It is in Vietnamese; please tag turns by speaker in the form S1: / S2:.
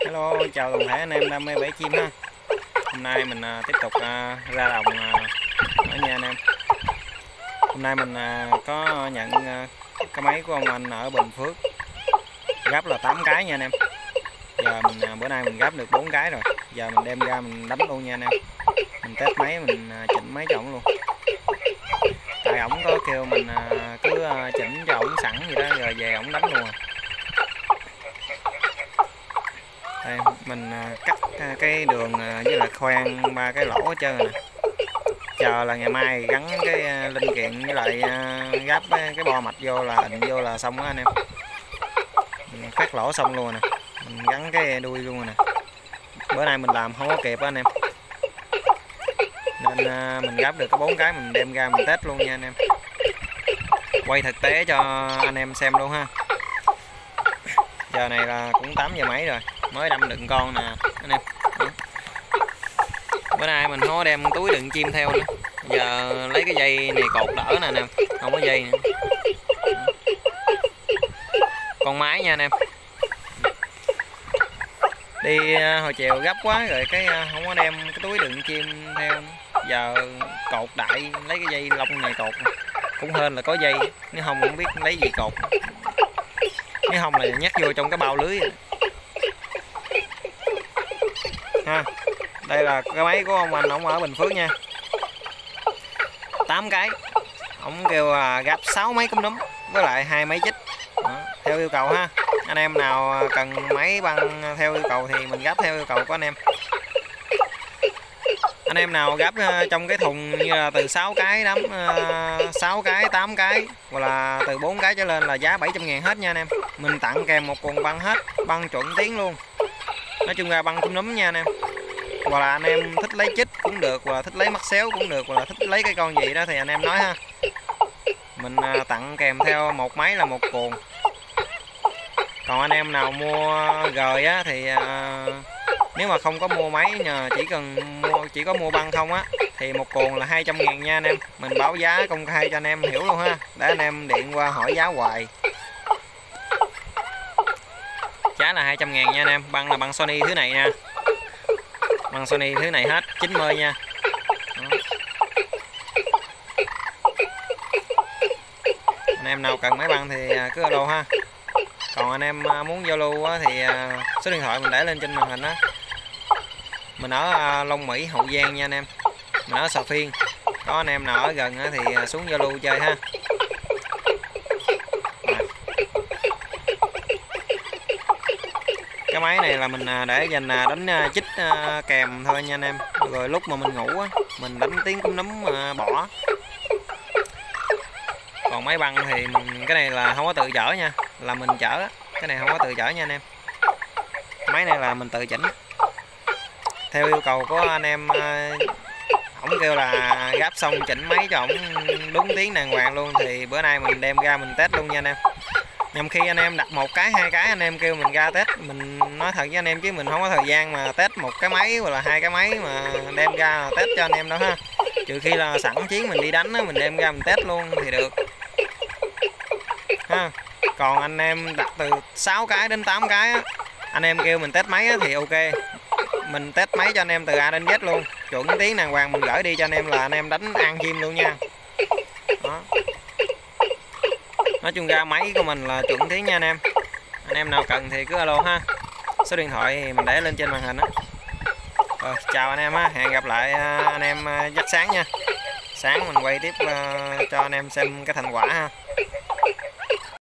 S1: Hello, chào toàn thể anh em đam mê bẫy chim ha. Hôm nay mình tiếp tục ra đồng ở nha anh em. Hôm nay mình có nhận cái máy của ông anh ở Bình Phước, gắp là 8 cái nha anh em. Giờ mình bữa nay mình gắp được 4 cái rồi. Giờ mình đem ra mình đánh luôn nha anh em. Mình test máy, mình chỉnh máy cho ổng luôn. Tại ổng có kêu mình cứ chỉnh cho ổng sẵn vậy đó, rồi về ổng đánh luôn à. Đây, mình cắt cái đường với lại khoan 3 cái lỗ hết trơn nè. Chờ là ngày mai gắn cái linh kiện với lại gắp cái bo mạch vô là ịnh vô là xong đó anh em. Mình khoét lỗ xong luôn nè. Mình gắn cái đuôi luôn nè. Bữa nay mình làm không có kịp đó anh em. Nên mình gắp được cái 4 cái mình đem ra mình test luôn nha anh em. Quay thực tế cho anh em xem luôn ha. Giờ này là cũng 8 giờ mấy rồi, mới đâm đựng con nè anh em. Bữa nay mình không có đem túi đựng chim theo nữa. Giờ lấy cái dây này cột đỡ nè anh em, không có dây nữa. Con máy nha anh em. Đi hồi chiều gấp quá rồi cái không có đem cái túi đựng chim theo. Giờ cột đại lấy cái dây lông này cột nè. Cũng hên là có dây, nếu không biết lấy gì cột. Nếu không là nhét vô trong cái bao lưới ha. Đây là cái máy của ông anh, ông ở Bình Phước nha. 8 cái. Ông kêu gắp 6 máy cúm núm với lại 2 máy chích. Đó, theo yêu cầu ha. Anh em nào cần máy băng theo yêu cầu thì mình gắp theo yêu cầu của anh em. Anh em nào gắp trong cái thùng như là từ 6 cái đấm 6 cái, 8 cái hoặc là từ 4 cái trở lên là giá 700.000 hết nha anh em. Mình tặng kèm một cuộn băng hết, băng chuẩn tiếng luôn. Nói chung ra băng cúm núm nha anh em. Hoặc là anh em thích lấy chích cũng được, hoặc là thích lấy mắt xéo cũng được, hoặc là thích lấy cái con gì đó thì anh em nói ha. Mình tặng kèm theo một máy là một cuộn. Còn anh em nào mua gời á thì nếu mà không có mua máy, chỉ có mua băng không á thì một cuộn là 200.000 nha anh em. Mình báo giá công khai cho anh em hiểu luôn ha, để anh em điện qua hỏi giá hoài. Giá là 200.000 nha anh em. Băng là băng Sony thứ này nha. Băng Sony thứ này hết 90 nha. Đó. Anh em nào cần máy băng thì cứ alo ha. Còn anh em muốn giao lưu thì số điện thoại mình để lên trên màn hình á. Mình ở Long Mỹ, Hậu Giang nha anh em. Mình ở Sà Phiên. Có anh em nào ở gần thì xuống giao lưu chơi ha. Cái máy này là mình để dành đánh chích kèm thôi nha anh em. Rồi lúc mà mình ngủ á, mình đánh tiếng cúm núm bỏ. Còn máy băng thì cái này là không có tự chở nha, là mình chở. Cái này không có tự chở nha anh em. Máy này là mình tự chỉnh theo yêu cầu của anh em. Ổng kêu là gắp xong chỉnh máy cho ổng đúng tiếng đàng hoàng luôn, thì bữa nay mình đem ra mình test luôn nha anh em. Nhằm khi anh em đặt một cái, 2 cái anh em kêu mình ra test, mình nói thật với anh em chứ mình không có thời gian mà test một cái máy hoặc là 2 cái máy mà đem ra test cho anh em đâu ha. Trừ khi là sẵn chiến mình đi đánh á, mình đem ra mình test luôn thì được ha. Còn anh em đặt từ 6 cái đến 8 cái á, anh em kêu mình test máy á, thì ok, mình test máy cho anh em từ A đến Z luôn, chuẩn tiếng đàng hoàng, mình gửi đi cho anh em là anh em đánh ăn chim luôn nha. Đó. Nói chung ra máy của mình là chuẩn tiếng nha anh em. Anh em nào cần thì cứ alo ha. Số điện thoại thì mình để lên trên màn hình á. Rồi, chào anh em ha. Hẹn gặp lại anh em giấc sáng nha. Sáng mình quay tiếp cho anh em xem cái thành quả ha.